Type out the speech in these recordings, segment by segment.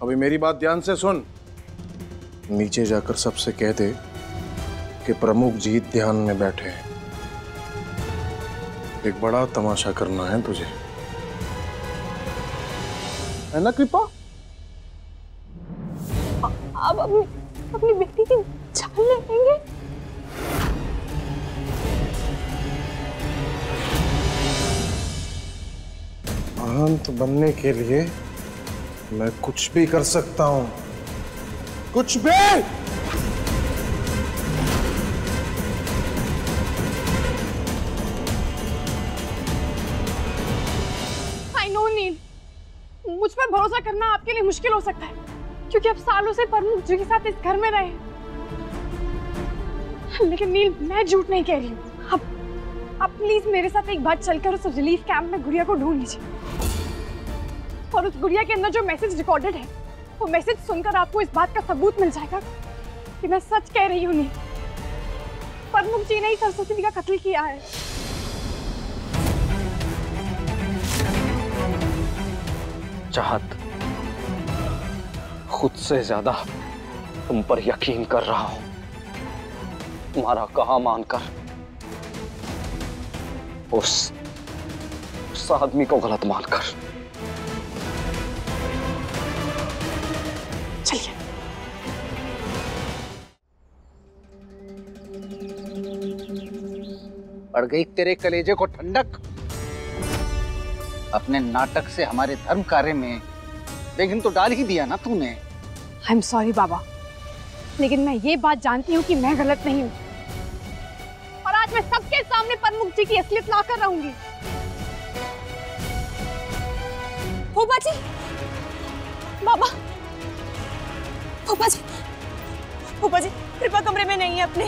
अभी मेरी बात ध्यान से सुन। नीचे जाकर सबसे कह दे कि प्रमुख जी ध्यान में बैठे हैं। एक बड़ा तमाशा करना है तुझे, है ना कृपा? आप अपनी बेटी की जान लेंगे? महंत बनने के लिए मैं कुछ भी कर सकता हूं, कुछ भी। आई नो नील, मुझ पर भरोसा करना आपके लिए मुश्किल हो सकता है क्योंकि आप सालों से प्रमुख जी के साथ इस घर में रहे हैं। लेकिन नील, मैं झूठ नहीं कह रही हूँ। आप प्लीज मेरे साथ एक बार चलकर उस रिलीफ कैंप में गुड़िया को ढूंढ लीजिए और उस गुड़िया के अंदर जो मैसेज रिकॉर्डेड है वो मैसेज सुनकर आपको इस बात का सबूत मिल जाएगा कि मैं सच कह रही हूँ। नील, प्रमुख जी ने ही सरस्वती का कत्ल किया है। चाहत, खुद से ज्यादा तुम पर यकीन कर रहा हूं। तुम्हारा कहा मानकर उस आदमी को गलत मानकर। चलिए। पड़ गई तेरे कलेजे को ठंडक। अपने नाटक से हमारे धर्म कार्य में विघ्न तो डाल ही दिया ना तूने। आई एम सॉरी बाबा, लेकिन मैं ये बात जानती हूँ कि मैं गलत नहीं हूँ और आज मैं सबके सामने प्रमुख जी की असलियत लाकर रहूंगी। फूफा जी, बाबा, फूफा जी कृपा कमरे में नहीं है अपने।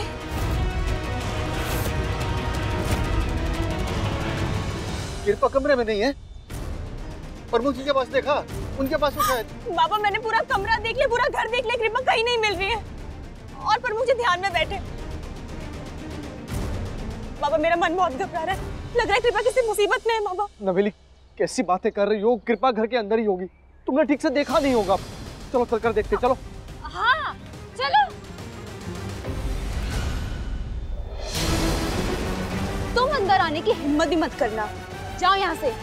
कृपा कमरे में नहीं है? प्रमुख जी के पास देखा, उनके पास शायद। बाबा, मैंने पूरा कमरा देख लिया, पूरा घर देख लिया, कृपा कहीं नहीं मिल रही है और प्रमुख जी ध्यान में बैठे। बाबा, मेरा मन बहुत घबरा रहा है, लग रहा है कृपा किसी मुसीबत में है। बाबा। नवेली, कैसी बातें कर रही हो? कृपा घर के अंदर ही होगी, तुमने ठीक से देखा नहीं होगा। चलो चल कर देखते, चलो। हाँ चलो। तुम अंदर आने की हिम्मत ही मत करना, जाओ यहाँ से।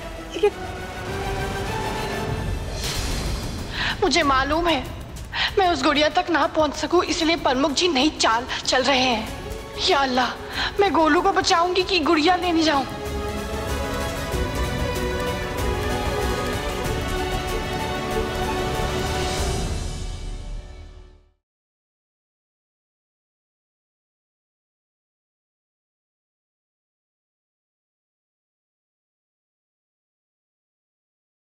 मुझे मालूम है मैं उस गुड़िया तक ना पहुंच सकूं, इसलिए प्रमुख जी नहीं चाल चल रहे हैं। या अल्लाह, मैं गोलू को बचाऊंगी कि गुड़िया लेने जाऊं।